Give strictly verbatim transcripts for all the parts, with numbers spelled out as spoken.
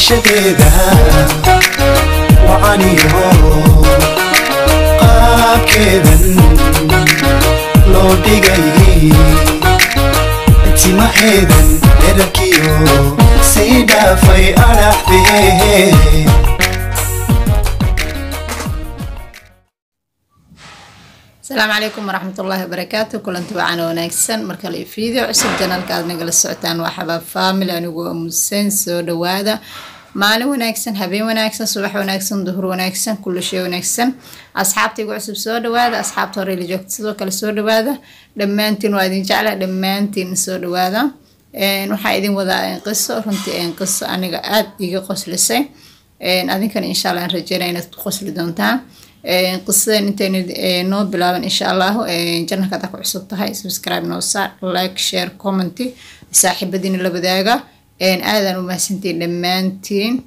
شديدة وعنيه قاب كذا لو دقاي تمهيدا إركيو سيدا في أرحبه. السلام عليكم ورحمة الله وبركاته. كل انتوا معنا وناكسن مركل فيديو عصب جنال كاد نقل السعتان وحباب فاميل أنا ومسين سو دوادا مالي وناكسن هبين وناكسن صباح وناكسن ظهر وناكسن كل شيء وناكسن أصحابتي وعصب سو دوادا أصحاب طوري اللي جوكت سو كل سو دوادا دمانتين وادين جعله دمانتين سو دوادا نوحايدين وذا قصة رنتي قصة أنا قاعد يجي قصة لسه أذن كان إن شاء الله نرجعنا إن تقص لدونتها قصة إنتي نو بلابن إن شاء الله جنة كذا كعصبت هاي سبسكرايب نوصل لايك شير كومنتي صاحب الدين اللي بداقة إن هذا وما سنتين لمانتين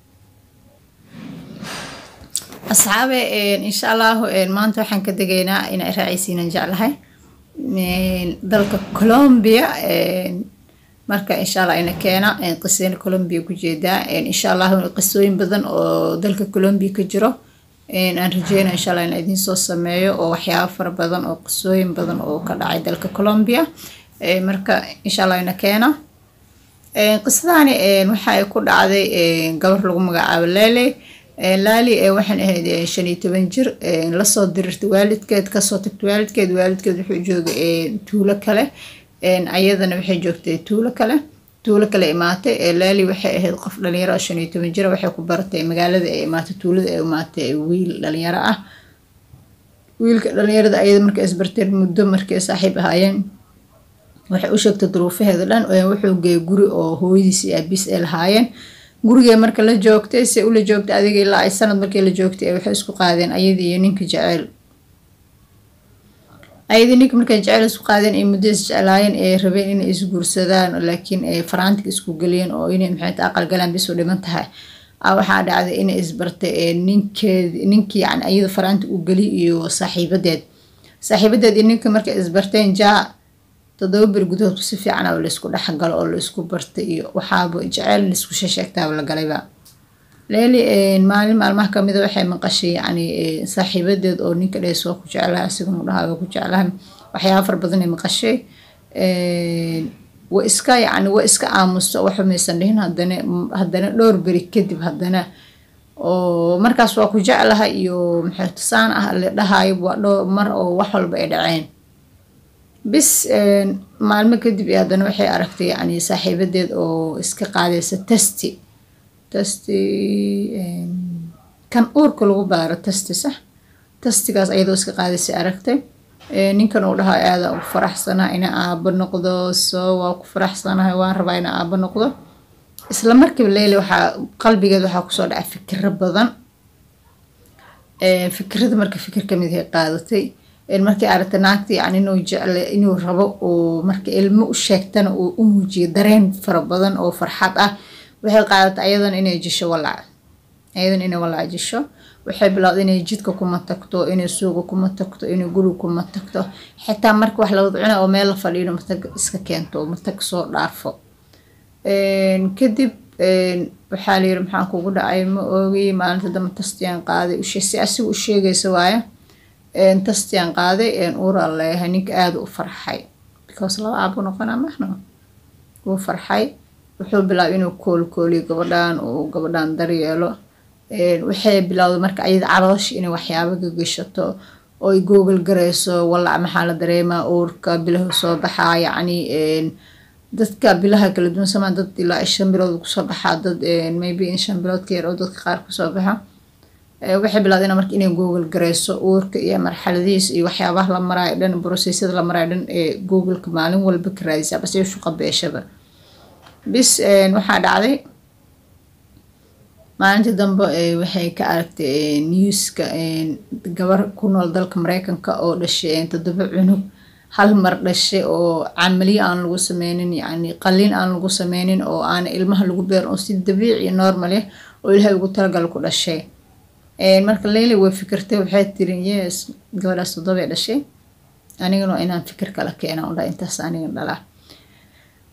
أصحابي إن شاء الله إن ما أنتوا حن كدقينا إن رئيسين نجعلها من دولة كولومبيا marka insha Allah ina keena in qisooyin Colombia ku jeeda in insha Allah qisooyin badan oo dalka Colombia ka jiro in aan rajeyno insha Allah in idin soo sameeyo oo waxyaabo fara badan oo qisooyin badan oo ka dhacay dalka Colombia ee marka insha Allah ina keena ee qisadani ee waxa ay ku dhacday ee gabar lagu magacaabo Lali ee Lali ee waxaan ahayd shan iyo toban jir ee la soo dirtay waalidkeed ka soo tagtay waalidkeed waalidkeed wuxuu joogay ee tuulo kale إن أيضاً وحي جوكتي تولا كله تولا كله إماتة لالي وحي هاد قف لليرة عشان يتمجرا وحي كبرتي مقالة إماتة تولا إماتة ويل لليرة ويل لليرة ده أيضاً مركز برتين مدة مركز صاحب هاين وحي وشك تظروفه هذا لان وحي وجي جوري أو هو يدي أبيس الهاين جوري مركز لجوكتي سأقول جوكتي هذه لا السنة مركز لجوكتي وحي اسكو قاعدين أيضاً ينك جعل أيضاً نيك مركز جعل اسكو قاعدين إيه مدرس جعلاين إيه ربين إن إسقور سدان لكن إيه فرانتك اسكو قليين أو إن محيط أقل قلم بس ولا منتهى أو حاجة على إن إسبرت إيه نيك نيك يعني أيضا فرانتك وقلي وصاحبة داد صاحبة داد إنك مركز إسبرتين جاء تدوبر جدود بصفي عنا ولا اسكو لحق قال ولا اسكو برت إيه وحاب جعل اسكو شاشكتها ولا قليبا ليلي إيه المعلم على المحكمة إذا وحي من قشي يعني إيه صاحبة داد أو نيك ليس وكو جعلها سيكون لها وكو جعلها وحياة فربضني من قشي إيه وإسكا يعني وإسكا آموس وحب ميسانهين هدنا هدنا دور بري كدب هدنا ومركز وكو جعلها إيو محيطسان أهل لها يبوأ مر أو وحول بإدعين بس إيه معلمة كدب هدنا وحي أركتي يعني صاحبة داد أو إسكا قاعدة ستستي تستي كان أورك لغو بارة تستي صح تستي قاس أيضا اسكا قاعدة سي أركتي نين كانوا لها هذا وفرح سنة إنا آب النقضة سوا وفرح سنة هوان ربا إنا آب النقضة إسلام مركب الليلة وحا قلبي قد وحا كسود ع فكر بضن فكرة مركب فكر كميد هي قادتي المركب أردتناكتي يعني إنه يجعل إنه ربا ومركب المو شاكتن وأموجي دارين فربضن أو فرحات أه waxay qaadatay ayadan inay jisho walaa ayadan inay walaa jisho waxay bilowday inay jidka kuma tagto inay suuqa kuma tagto inay guriga kuma tagto xitaa marka wax la wada cunaa oo meel la fadhiyo matag iska keento matag soo dhaafo een kadib een waxa la yiri maxaa kugu dhacay ma oogay maalinta dama tastiyaan qaaday u sheegay asigu u sheegaysa waaya een tastiyaan qaaday een uur alle hanik aad u farxay because laba aabo noqonaa maxna uu farxay wuxuu bilaabay inuu kool kooliyo gabadhan oo gabadhan daryeelo ee waxay bilaawday marka ayada caloosh inay waxyaabo gagashato oo ay google gareyso walaal maxaa la dareemaa uurka bilaha soo baxaa yani een dadka bilaha kala duwan samaan dad ilaa shan bilood ku soo baxaa dad een maybe in shan bilood ka yar oo dadka qaar ku soo baxa ee waxay bilaawday marka inay google gareyso uurka iyo marxaladiis iyo waxyaabaha la marayo dhan processada la marayo dhan ee google ka maalin walba ka raadisa bas ay shaqo beeshaba بس waxaa dhacday maalintii dambe waxay ka aragtay newska gabar ku nool dalka Mareykanka oo dhashay toddoba cunug hal mar dhashay oo camaliyo aan lagu sameynin yani qalliin aan lagu sameynin oo aan ilmaha lagu beerin oo si dabiici normal ah oo ilaahay ugu talagal ku dhashay ee marka Leila way fikirtay waxay tiri yes gabadhaas toddoba dhashay aniguna inaan fikir kala keeno oo intaas aniga dhalaa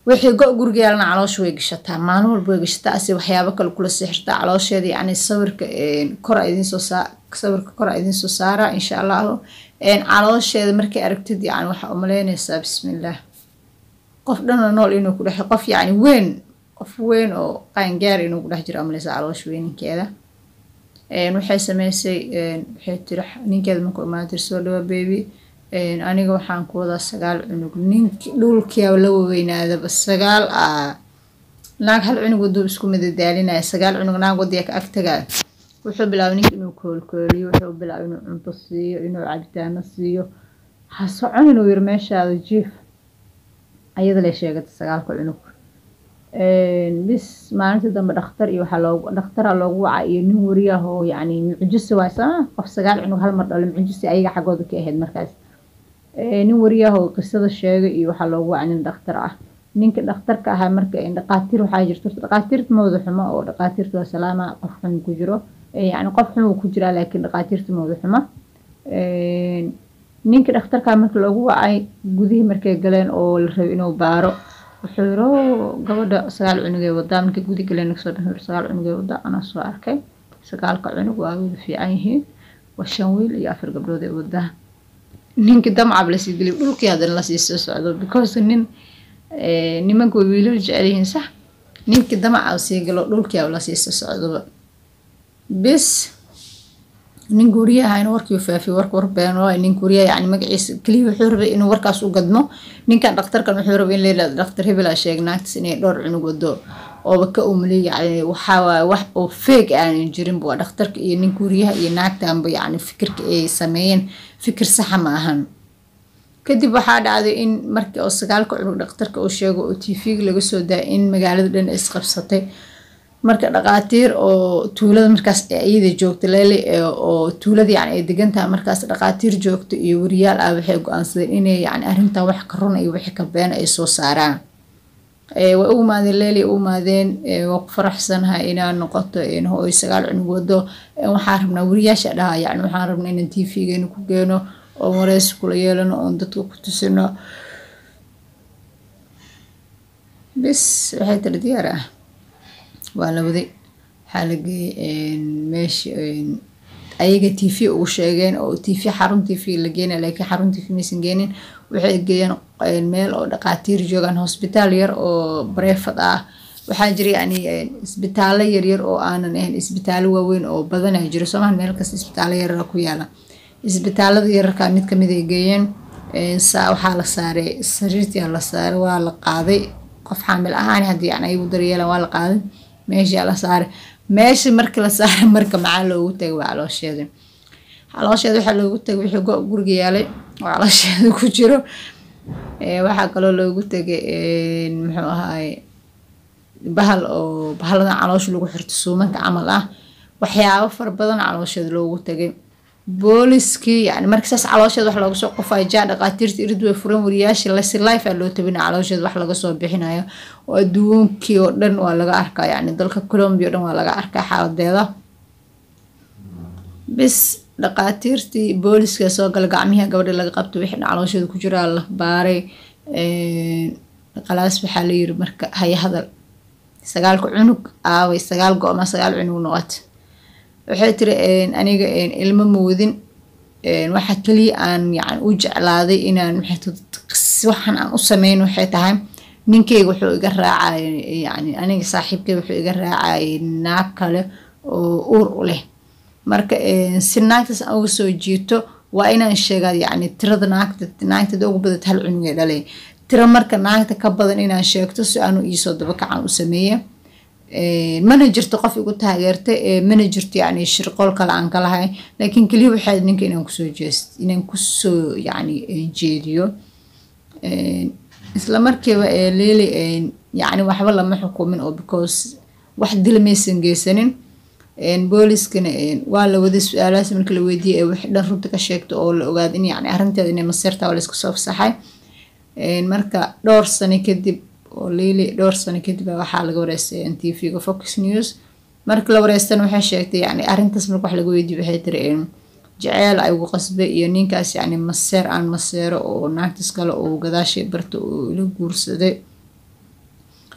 wixii go gurigaalna caloosh way gashataa maalin walba way gashataa asi waxyaabo kale kula sixirtaa caloosheeda yacni sawirka kor idin soo saa sawirka kor idin soo saara insha Allah een caloosheeda markay aragtid yacni waxa u maleynaysaa bismillaah qof dhan nool inuu ku dhex qof yacni weyn qof weyn oo qaangaar inuu ku dhex jiro amaleysa caloosh weynkeeda een waxay sameysay een waxay tiri ninkeeda ma ku imaadir soo dhawa baby een aniga waxaan ku wadaa sagaal cunug ninki dhulkiya la weynaada bas sagaal ah naag hal cunug wadoo isku madadaalinaya sagaal cunug naag wadiya ka agtaga wuxuu bilaabay ninka inuu koolkooliyo wuxuu bilaabay inuu cunto siiyo inuu cabitaano siiyo ha socon inuu yir meeshaada jiif ayada la sheegay sagaalka cunug een bis maalinta dambe dhakhtar iyo waxa loo dhakhtar loogu wacay iyo nin wariyaha oo yacni mucjis waaysan qof sagaal cunug hal mar dhalo mucjis ayaga xagooda ka ahayd markaas ee nin wariyaha oo qisada sheegay iyo waxa loogu wacay nin dhakhtar ah ninka dhakhtarka ahaa marka in dhaqaatiir waxa jirto dhaqaatiirta mawduuc xumo oo dhaqaatiirta waa salaama qof xun ku jiro ee yacni qof xun ku jira laakiin dhaqaatiirta mawduuc xumo ee ninka dhakhtarka marka loogu wacay gudihii markay galeen oo la rabay inuu baaro wuxuu yiri gabadha sagaal cunug ee wadaa markay gudi galeen soo dhaxay sagaal cunug ee wadaa ana soo arkay sagaalka cunug waa wada fiican yihiin waa shan wiil iyo afar gabdhood ee wadaa ninka damcab la sii galay dhulkii hadana la sii soo socdo because nin ee nimanku wiilal jecel yihiin sax ninka damcab sii galo dhulkii la sii soo socdo bis nin guriyaha inuu warkii faafi wark war been oo nin guriyaha yani magaciisa kaliya wuxuu rabay inuu warkaas u gadmo ninka dhakhtarkan wuxuu rabay in leeyahay dhakhtar hebel ah sheegnaagtis inay dhowr cunug wado oo ka umlay yani waxa wax oo fake aan jirin buu dhakhtarka iyo nin guriyaha iyo naagtaanba yani fikirka ay sameeyeen fikir sax ma ahan kadib waxa dhacday in markii oo sagaalka cunug dhakhtarka uu sheego oo T V laga soo daa in magaalada dhan is qabsatay marka dhaqaatiir oo tuulada markaas ayada joogto leeli oo tuulada yani ay degantaa markaas dhaqaatiir joogto iyo wariyaal ah waxay go'aansadeen inay yani arrinta wax ka run iyo wixii ka been ay soo saaraan ee way u maadeen leeli u maadeen waa ku faraxsanahay inaan noqoto in hooy sagaal cunug wado waxaan rabnaa wariyaasha dhaha yani waxaan rabnaa in T V-geena ku geeno oo wareys kula yeelano oo dadka ku tusino bis waxay tiri diyaar ah waa la waday xalagii een meesh een ayaga T V uu sheegeen oo T V xarun T V la geeyay laakiin xarun T V maysan geenin waxay geeyeen meel oo dhaqaatiir joogan hospital yar oo breefad ah waxa jira yani isbitaalo yar yar oo aanan ahayn isbitaalo waaweyn oo badan ay jiro Soomaaliya meel kasta isbitaalo yar ku yaala isbitaalada yarka mid kamid ay geeyeen ee saa waxa la saaray sariirtii la saaray waa la qaaday qof xaamil ahaan hadii aan ay u daryeelaan waa la qaaday meesha la saaray meesha markii la saaray marka macaan loogu tagay waa caloosheeda caloosheeda waxa loogu tagay wixii go guriga yaalay waa caloosheeda ku jiro ee waxa kale loogu tagay ee muxuu ahaay bahal oo bahalada caloosha lagu xirto suumanka camal ah waxyaabo far badan caloosheeda loogu tagay booliskii yani markaas caloosheeda wax laga soo qofay jaa dhaqaatiirta irid way furan wariyaasha la si live ah loo tabina caloosheeda wax laga soo bixinayo oo adduunkii oo dhan waa laga arkaa yani dalka Colombia oo dhan waa laga arkaa xaaladeeda bis dhaqaatiirtii booliska soo gal gacmihi gabadha laga qabto wixii caloosheeda ku jira la baaray ee qalaas waxa la yiri marka hay hadal sagaalka cunug aaway sagaal go ama sagaal cunug noqot waxay tiri een aniga een ilmo moodin een waxa kaliya aan yani u jeclaaday inaan waxaan aan u sameeyno waxay tahay ninkeyga wuxuu iga raacay yani aniga saaxiibkay wuxuu iga raacay naag kale oo uur u leh marka een si naagtaas aan uga soo jiito waa inaan sheegaa yani tirada naagta naagta ugu badan hal cunug ee dhalay tira marka naagta ka badan inaan sheegto si aan u iisoo daba kacan u sameeyo ee manager qof igu taageertay ee manager yani shirqool kale aan ka lahayn laakiin kaliya waxa ninka inaan ku soo jeesto inaan ku soo yani jeediyo ee isla markiiba ee leeli ee yani waxba lama xukumin oo because wax dilmaysan geysanin een booliskana een waa la wada su'aalaas marka la weydiiyay ee wixii dhan runta ka sheegto oo la ogaado in yani arrinteeda inay masirta wala isku soo fasaxay een marka dhowr sano kadib oo leeli dhowr sano kadib waxa laga wareysay T V-ga Fox News marka la wareystan waxay sheegtay yani arrintaas marka wax laga weydiiyay waxay tiri in jacayl ay ugu qasbay iyo ninkaas yani maseer aan maseero oo naagtis kale oo gadaashay barto oo ila guursaday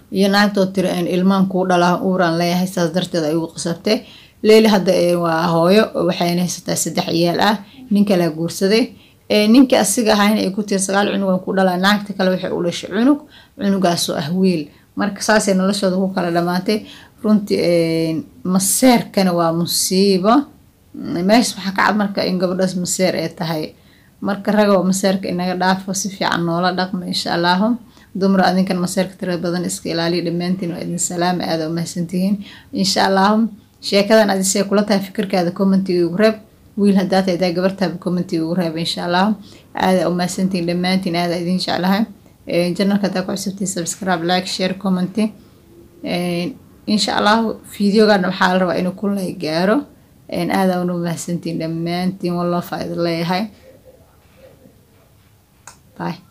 iyo naagtoo tiri in ilmaan kuu dhalaa uuraan leeyahay saas darteed ay ugu qasabtay Leila hadda waa hooyo waxayna haysataa saddex ciyaal ah nin kale guursaday ee ninka asiga ahayn ay ku tir sagaal cunug ku dhalaa naagta kale waxay u dhashay cunug cunugaas oo ah wiil marka saasay noloshooda ku kala dhamaatay runtii ee maseerkana waa musiibo meesh waxa ka cad marka in gabadhaas maseer ay tahay marka raga maseerka inaga dhaafo si fiican noola dhaqmo insha Allah dumar adinkan maseerka tirada badan iska ilaaliyo dhamaantiin waa idin salaam aad u mahadsantihiin insha Allah sheekadan aad isee kula tahay fikirkaada commentiga ugu reeb wiil hadaa tahay gabartaada commentiga ugu reeb insha Allah aad u mahadsantiin dhamaantiin aad idin jeclahay ee channelka taa ku cusubtii subscribe like share comment ee insha Allah videogan waxa la rabaa inuu kulay gaaro een aad u mahadsantiin dhamaantiin wallah faa'iido leeyahay bye